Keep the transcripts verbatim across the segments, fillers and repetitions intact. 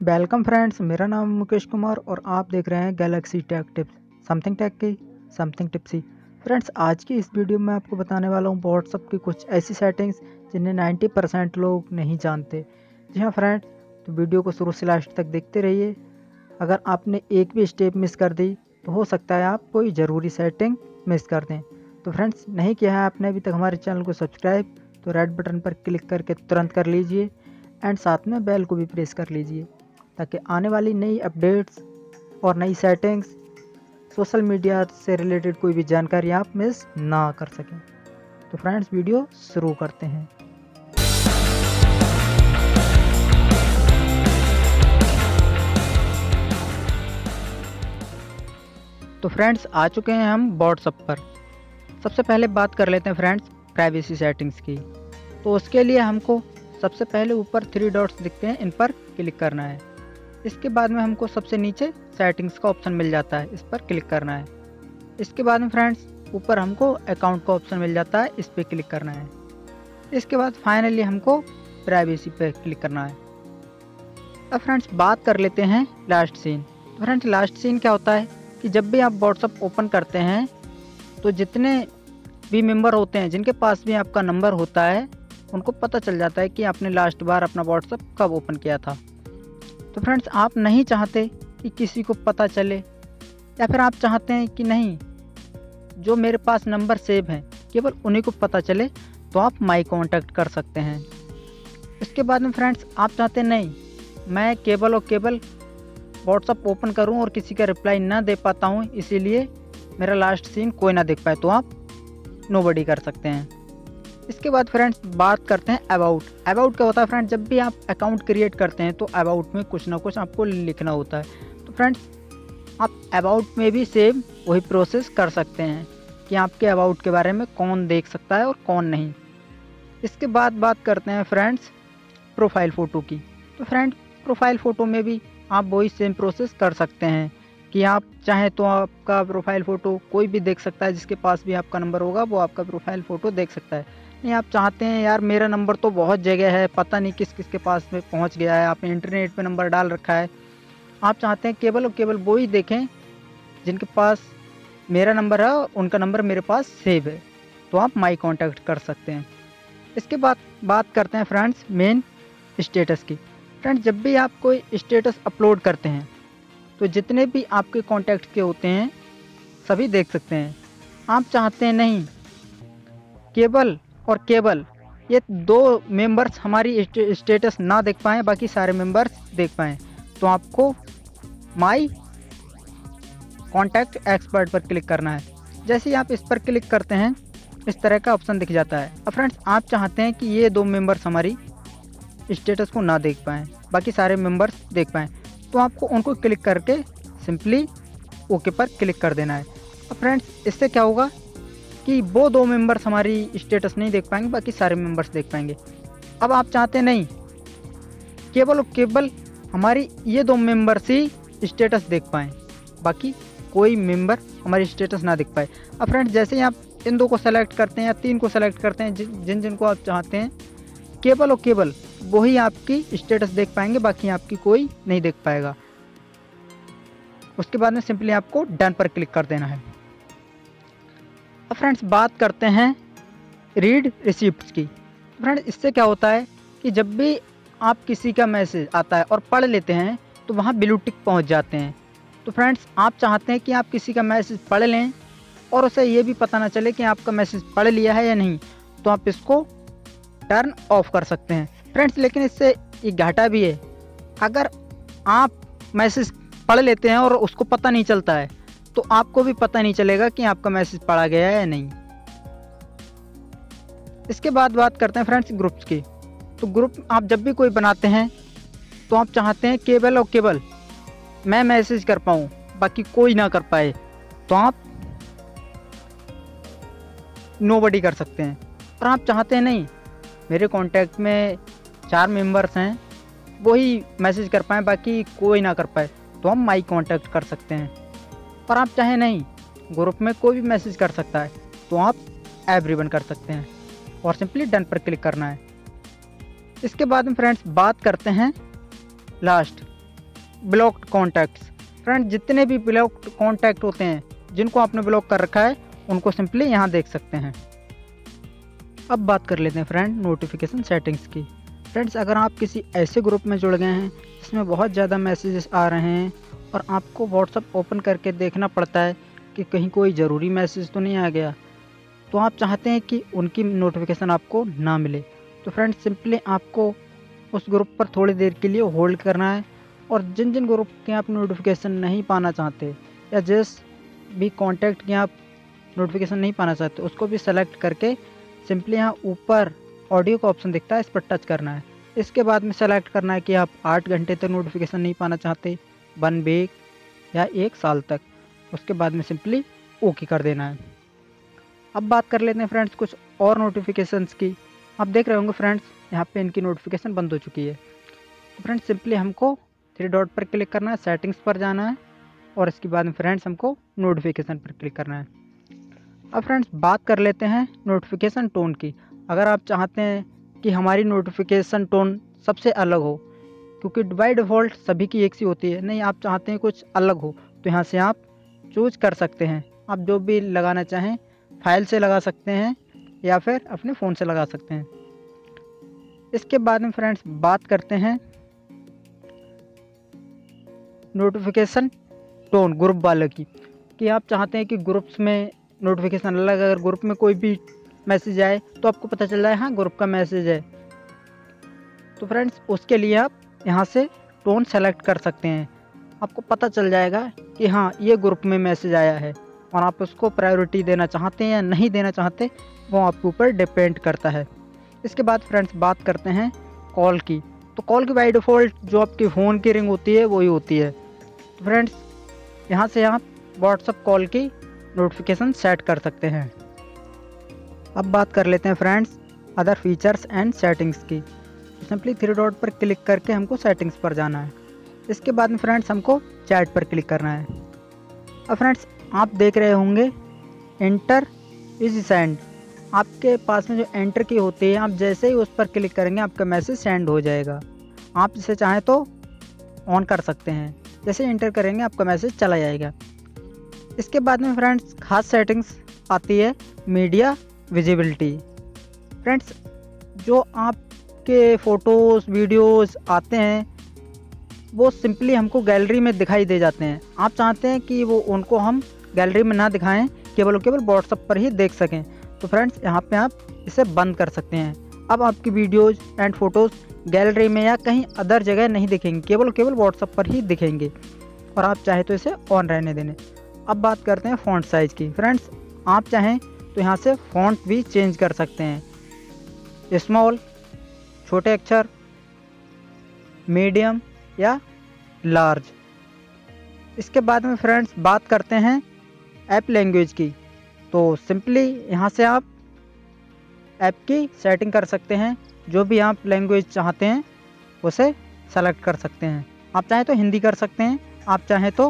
Welcome friends, मेरा नाम मुकेश कुमार और आप देख रहे हैं Galaxy tech tips. Something tech की समथिंग टिप्सी। फ्रेंड्स, आज की इस वीडियो में आपको बताने वाला हूँ व्हाट्सअप की कुछ ऐसी सेटिंग्स जिन्हें नब्बे परसेंट लोग नहीं जानते। जी हाँ फ्रेंड्स, तो वीडियो को शुरू से लास्ट तक देखते रहिए। अगर आपने एक भी स्टेप मिस कर दी तो हो सकता है आप कोई ज़रूरी सेटिंग मिस कर दें। तो फ्रेंड्स, नहीं किया है आपने अभी तक हमारे चैनल को सब्सक्राइब तो रेड बटन पर क्लिक करके तुरंत कर लीजिए एंड साथ में बेल को भी प्रेस कर लीजिए ताकि आने वाली नई अपडेट्स और नई सेटिंग्स, सोशल मीडिया से रिलेटेड कोई भी जानकारी आप मिस ना कर सकें। तो फ्रेंड्स, वीडियो शुरू करते हैं। तो फ्रेंड्स, आ चुके हैं हम व्हाट्सएप पर। सबसे पहले बात कर लेते हैं फ्रेंड्स प्राइवेसी सेटिंग्स की। तो उसके लिए हमको सबसे पहले ऊपर थ्री डॉट्स दिखते हैं, इन पर क्लिक करना है। इसके बाद में हमको सबसे नीचे सेटिंग्स का ऑप्शन मिल जाता है, इस पर क्लिक करना है। इसके बाद में फ्रेंड्स ऊपर हमको अकाउंट का ऑप्शन मिल जाता है, इस पर क्लिक करना है। इसके बाद फाइनली हमको प्राइवेसी पे क्लिक करना है। अब फ्रेंड्स बात कर लेते हैं लास्ट सीन। तो फ्रेंड्स, लास्ट सीन क्या होता है कि जब भी आप व्हाट्सअप ओपन करते हैं तो जितने भी मेंबर होते हैं जिनके पास भी आपका नंबर होता है उनको पता चल जाता है कि आपने लास्ट बार अपना व्हाट्सअप कब ओपन किया था। तो फ्रेंड्स, आप नहीं चाहते कि किसी को पता चले, या फिर आप चाहते हैं कि नहीं जो मेरे पास नंबर सेव हैं केवल उन्हीं को पता चले, तो आप माई कॉन्टैक्ट कर सकते हैं। इसके बाद में फ्रेंड्स आप चाहते हैं नहीं मैं केवल और केवल व्हाट्सअप ओपन करूं और किसी का रिप्लाई ना दे पाता हूं, इसीलिए मेरा लास्ट सीन कोई ना देख पाए, तो आप नोबडी कर सकते हैं। इसके बाद फ्रेंड्स बात करते हैं अबाउट। अबाउट क्या होता है फ्रेंड्स, जब भी आप अकाउंट क्रिएट करते हैं तो अबाउट में कुछ ना कुछ आपको लिखना होता है। तो फ्रेंड्स, आप अबाउट में भी सेम वही प्रोसेस कर सकते हैं कि आपके अबाउट के बारे में कौन देख सकता है और कौन नहीं। इसके बाद बात करते हैं फ्रेंड्स प्रोफाइल फ़ोटो की। तो फ्रेंड्स, प्रोफाइल फ़ोटो में भी आप वही सेम प्रोसेस कर सकते हैं कि आप चाहें तो आपका प्रोफाइल फ़ोटो कोई भी देख सकता है, जिसके पास भी आपका नंबर होगा वो आपका प्रोफाइल फ़ोटो देख सकता है। नहीं, आप चाहते हैं यार मेरा नंबर तो बहुत जगह है, पता नहीं किस किस के पास में पहुंच गया है, आपने इंटरनेट पे नंबर डाल रखा है, आप चाहते हैं केवल और केवल वो ही देखें जिनके पास मेरा नंबर है और उनका नंबर मेरे पास सेव है, तो आप माई कॉन्टैक्ट कर सकते हैं। इसके बाद बात करते हैं फ्रेंड्स मेन स्टेटस की। फ्रेंड्स, जब भी आप कोई स्टेटस अपलोड करते हैं तो जितने भी आपके कॉन्टैक्ट के होते हैं सभी देख सकते हैं। आप चाहते हैं नहीं केवल और केवल ये दो मेंबर्स हमारी स्टेटस ना देख पाएँ, बाकी सारे मेंबर्स देख पाएँ, तो आपको माई कॉन्टैक्ट एक्सपर्ट पर क्लिक करना है। जैसे ही आप इस पर क्लिक करते हैं इस तरह का ऑप्शन दिख जाता है। अब फ्रेंड्स, आप चाहते हैं कि ये दो मेंबर्स हमारी स्टेटस को ना देख पाएँ, बाकी सारे मेंबर्स देख पाएँ, तो आपको उनको क्लिक करके सिंपली ओके पर क्लिक कर देना है। अब फ्रेंड्स, इससे क्या होगा कि वो दो मेंबर्स हमारी स्टेटस नहीं देख पाएंगे, बाकी सारे मेंबर्स देख पाएंगे। अब आप चाहते हैं नहीं केवल और केवल हमारी ये दो मेंबर्स ही स्टेटस देख पाएँ, बाकी कोई मेंबर हमारी स्टेटस ना देख पाए। अब फ्रेंड्स, जैसे ही आप इन दो को सेलेक्ट करते हैं या तीन को सेलेक्ट करते हैं, जिन जिन को आप चाहते हैं केवल और केवल वही आपकी स्टेटस देख पाएंगे, बाकी आपकी कोई नहीं देख पाएगा। उसके बाद में सिंपली आपको डन पर क्लिक कर देना है। अब फ्रेंड्स बात करते हैं रीड रिसिप्ट्स की। फ्रेंड्स, इससे क्या होता है कि जब भी आप किसी का मैसेज आता है और पढ़ लेते हैं तो वहाँ ब्लू टिक पहुँच जाते हैं। तो फ्रेंड्स, आप चाहते हैं कि आप किसी का मैसेज पढ़ लें और उसे ये भी पता ना चले कि आपका मैसेज पढ़ लिया है या नहीं, तो आप इसको टर्न ऑफ कर सकते हैं। फ्रेंड्स, लेकिन इससे एक घाटा भी है। अगर आप मैसेज पढ़ लेते हैं और उसको पता नहीं चलता है तो आपको भी पता नहीं चलेगा कि आपका मैसेज पढ़ा गया है या नहीं। इसके बाद बात करते हैं फ्रेंड्स ग्रुप्स की। तो ग्रुप आप जब भी कोई बनाते हैं तो आप चाहते हैं केवल और केवल मैं मैसेज कर पाऊँ, बाकी कोई ना कर पाए, तो आप नोबडी कर सकते हैं। और आप चाहते हैं नहीं मेरे कांटेक्ट में चार मेंबर्स हैं वही मैसेज कर पाएँ, बाकी कोई ना कर पाए, तो हम माई कॉन्टैक्ट कर सकते हैं। और आप चाहें नहीं ग्रुप में कोई भी मैसेज कर सकता है, तो आप एवरीवन कर सकते हैं और सिंपली डन पर क्लिक करना है। इसके बाद में फ्रेंड्स बात करते हैं लास्ट ब्लॉक्ड कॉन्टैक्ट्स। फ्रेंड्स जितने भी ब्लॉक्ड कॉन्टैक्ट होते हैं जिनको आपने ब्लॉक कर रखा है उनको सिंपली यहाँ देख सकते हैं। अब बात कर लेते हैं फ्रेंड नोटिफिकेशन सेटिंग्स की। फ्रेंड्स अगर आप किसी ऐसे ग्रुप में जुड़ गए हैं जिसमें बहुत ज़्यादा मैसेजेस आ रहे हैं और आपको व्हाट्सअप ओपन करके देखना पड़ता है कि कहीं कोई ज़रूरी मैसेज तो नहीं आ गया, तो आप चाहते हैं कि उनकी नोटिफिकेशन आपको ना मिले, तो फ्रेंड्स सिंपली आपको उस ग्रुप पर थोड़ी देर के लिए होल्ड करना है और जिन जिन ग्रुप के आप नोटिफिकेशन नहीं पाना चाहते या जिस भी कॉन्टैक्ट के आप नोटिफिकेशन नहीं पाना चाहते उसको भी सेलेक्ट करके सिंपली यहाँ ऊपर ऑडियो का ऑप्शन दिखता है, इस पर टच करना है। इसके बाद में सेलेक्ट करना है कि आप आठ घंटे तक नोटिफिकेशन नहीं पाना चाहते, वन वीक या एक साल तक। उसके बाद में सिंपली ओके कर देना है। अब बात कर लेते हैं फ्रेंड्स कुछ और नोटिफिकेशंस की। आप देख रहे होंगे फ्रेंड्स यहाँ पे इनकी नोटिफिकेशन बंद हो चुकी है। तो फ्रेंड्स सिंपली हमको थ्री डॉट पर क्लिक करना है, सेटिंग्स पर जाना है और इसके बाद में फ्रेंड्स हमको नोटिफिकेशन पर क्लिक करना है। अब फ्रेंड्स बात कर लेते हैं नोटिफिकेशन टोन की। अगर आप चाहते हैं कि हमारी नोटिफिकेशन टोन सबसे अलग हो, क्योंकि बाय डिफ़ॉल्ट सभी की एक सी होती है, नहीं आप चाहते हैं कुछ अलग हो, तो यहाँ से आप चूज कर सकते हैं। आप जो भी लगाना चाहें फाइल से लगा सकते हैं या फिर अपने फ़ोन से लगा सकते हैं। इसके बाद में फ्रेंड्स बात करते हैं नोटिफिकेशन टोन ग्रुप वाले की, कि आप चाहते हैं कि ग्रुप्स में नोटिफिकेशन अलग, अगर ग्रुप में कोई भी मैसेज आए तो आपको पता चल जाए हाँ ग्रुप का मैसेज है। तो फ्रेंड्स उसके लिए आप यहाँ से टोन सेलेक्ट कर सकते हैं, आपको पता चल जाएगा कि हाँ ये ग्रुप में मैसेज आया है और आप उसको प्रायोरिटी देना चाहते हैं या नहीं देना चाहते वो आपके ऊपर डिपेंड करता है। इसके बाद फ्रेंड्स बात करते हैं कॉल की। तो कॉल की बाय डिफ़ॉल्ट जो आपकी फ़ोन की रिंग होती है वही होती है। तो फ्रेंड्स यहाँ से आप व्हाट्सअप कॉल की नोटिफिकेशन सेट कर सकते हैं। अब बात कर लेते हैं friends other features and settings की। तो सिंपली थ्री डॉट पर क्लिक करके हमको सेटिंग्स पर जाना है। इसके बाद में फ्रेंड्स हमको चैट पर क्लिक करना है। अब फ्रेंड्स आप देख रहे होंगे एंटर इज सेंड, आपके पास में जो एंटर की होती है आप जैसे ही उस पर क्लिक करेंगे आपका मैसेज सेंड हो जाएगा। आप इसे चाहें तो ऑन कर सकते हैं, जैसे एंटर करेंगे आपका मैसेज चला जाएगा। इसके बाद में फ्रेंड्स खास सेटिंग्स आती है मीडिया विजिबिलिटी। फ्रेंड्स जो आपके फ़ोटोज़ वीडियोज़ आते हैं वो सिंपली हमको गैलरी में दिखाई दे जाते हैं। आप चाहते हैं कि वो उनको हम गैलरी में ना दिखाएं, केवल केवल व्हाट्सएप पर ही देख सकें, तो फ्रेंड्स यहाँ पे आप इसे बंद कर सकते हैं। अब आपकी वीडियोज़ एंड फ़ोटोज़ गैलरी में या कहीं अदर जगह नहीं दिखेंगे, केवल केवल व्हाट्सएप पर ही दिखेंगे और आप चाहे तो इसे ऑन रहने देने। अब बात करते हैं फ़ॉन्ट साइज़ की। फ्रेंड्स आप चाहें तो यहाँ से फ़ॉन्ट भी चेंज कर सकते हैं, स्मॉल छोटे अक्षर, मीडियम या लार्ज। इसके बाद में फ्रेंड्स बात करते हैं ऐप लैंग्वेज की। तो सिंपली यहाँ से आप ऐप की सेटिंग कर सकते हैं, जो भी आप लैंग्वेज चाहते हैं उसे सेलेक्ट कर सकते हैं। आप चाहें तो हिंदी कर सकते हैं, आप चाहें तो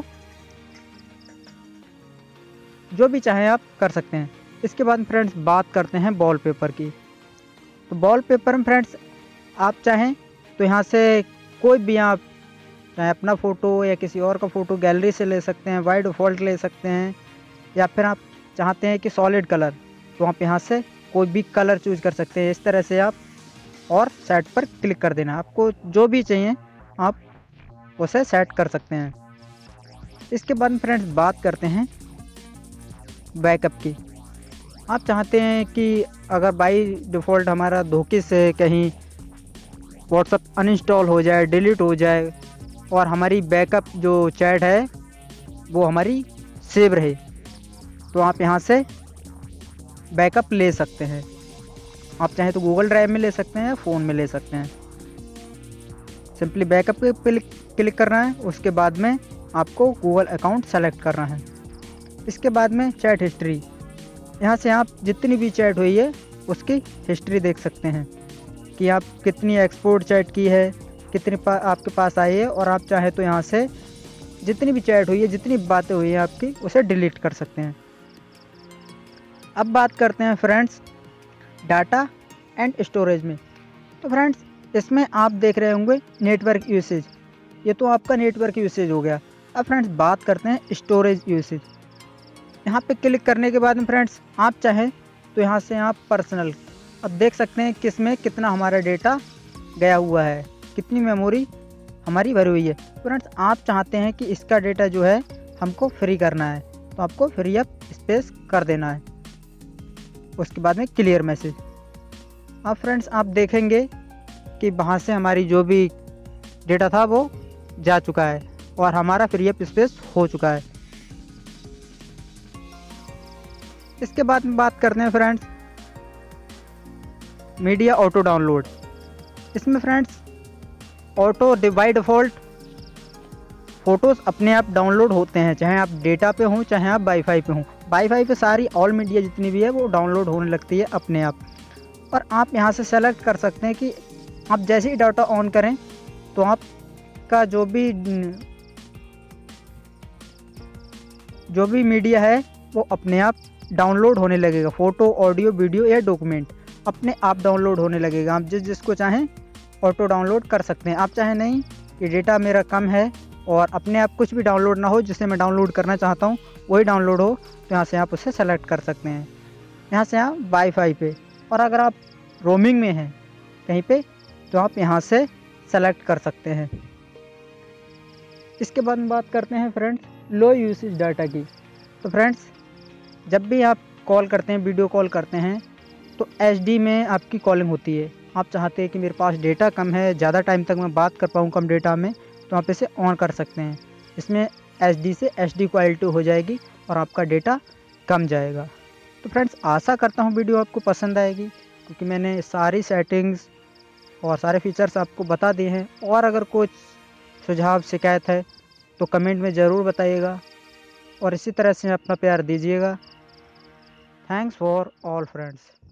जो भी चाहें आप कर सकते हैं। इसके बाद फ्रेंड्स बात करते हैं वॉलपेपर की। तो वॉलपेपर में फ्रेंड्स आप चाहें तो यहाँ से कोई भी आप चाहे अपना फ़ोटो या किसी और का फ़ोटो गैलरी से ले सकते हैं, बाय डिफ़ॉल्ट ले सकते हैं, या फिर आप चाहते हैं कि सॉलिड कलर तो आप यहाँ से कोई भी कलर चूज़ कर सकते हैं। इस तरह से आप और सेट पर क्लिक कर देना, आपको जो भी चाहिए आप उसे सेट कर सकते हैं। इसके बाद फ्रेंड्स बात करते हैं बैकअप की। आप चाहते हैं कि अगर बाय डिफ़ॉल्ट हमारा धोखे से कहीं व्हाट्सएप अनइंस्टॉल हो जाए, डिलीट हो जाए और हमारी बैकअप जो चैट है वो हमारी सेव रहे, तो आप यहाँ से बैकअप ले सकते हैं। आप चाहें तो गूगल ड्राइव में ले सकते हैं, फ़ोन में ले सकते हैं। सिंपली बैकअप पे क्लिक करना है, उसके बाद में आपको गूगल अकाउंट सेलेक्ट करना है। इसके बाद में चैट हिस्ट्री, यहाँ से आप जितनी भी चैट हुई है उसकी हिस्ट्री देख सकते हैं कि आप कितनी एक्सपोर्ट चैट की है, कितनी पा, आपके पास आई है, और आप चाहे तो यहाँ से जितनी भी चैट हुई है, जितनी बातें हुई हैं आपकी, उसे डिलीट कर सकते हैं। अब बात करते हैं फ्रेंड्स डाटा एंड स्टोरेज में। तो फ्रेंड्स इसमें आप देख रहे होंगे नेटवर्क यूसेज। ये तो आपका नेटवर्क यूसेज हो गया। अब फ्रेंड्स बात करते हैं स्टोरेज यूसेज। यहाँ पे क्लिक करने के बाद में फ्रेंड्स आप चाहें तो यहाँ से आप पर्सनल अब देख सकते हैं किस में कितना हमारा डेटा गया हुआ है, कितनी मेमोरी हमारी भरी हुई है। फ्रेंड्स आप चाहते हैं कि इसका डेटा जो है हमको फ्री करना है, तो आपको फ्री अप स्पेस कर देना है। उसके बाद में क्लियर मैसेज। अब फ्रेंड्स आप देखेंगे कि वहाँ से हमारी जो भी डेटा था वो जा चुका है और हमारा फ्री अप स्पेस हो चुका है। इसके बाद में बात करते हैं फ्रेंड्स मीडिया ऑटो डाउनलोड। इसमें friends auto by default photos अपने आप डाउनलोड होते हैं, चाहे आप डेटा पे हों चाहे आप वाईफाई पे हों। वाईफाई पे सारी ऑल मीडिया जितनी भी है वो डाउनलोड होने लगती है अपने आप। और आप यहाँ से सेलेक्ट कर सकते हैं कि आप जैसे ही डाटा ऑन करें तो आपका जो भी जो भी मीडिया है वो अपने आप डाउनलोड होने लगेगा। फ़ोटो, ऑडियो, वीडियो या डॉक्यूमेंट अपने आप डाउनलोड होने लगेगा। आप जिस जिसको चाहें ऑटो डाउनलोड कर सकते हैं। आप चाहें नहीं कि डेटा मेरा कम है और अपने आप कुछ भी डाउनलोड ना हो, जिसे मैं डाउनलोड करना चाहता हूँ वही डाउनलोड हो, तो यहाँ से आप उसे सेलेक्ट कर सकते हैं। यहाँ से आप वाईफाई पे, और अगर आप रोमिंग में हैं कहीं पे तो आप यहाँ से सेलेक्ट कर सकते हैं। इसके बाद में बात करते हैं फ्रेंड्स लो यूसेज डाटा की। तो फ्रेंड्स जब भी आप कॉल करते हैं, वीडियो कॉल करते हैं, तो एच डी में आपकी कॉलिंग होती है। आप चाहते हैं कि मेरे पास डेटा कम है, ज़्यादा टाइम तक मैं बात कर पाऊँ कम डेटा में, तो आप इसे ऑन कर सकते हैं। इसमें एच डी से एच डी क्वालिटी हो जाएगी और आपका डेटा कम जाएगा। तो फ्रेंड्स आशा करता हूँ वीडियो आपको पसंद आएगी, क्योंकि मैंने सारी सेटिंग्स और सारे फीचर्स आपको बता दिए हैं। और अगर कुछ सुझाव शिकायत है तो कमेंट में ज़रूर बताइएगा और इसी तरह से अपना प्यार दीजिएगा। Thanks for all friends.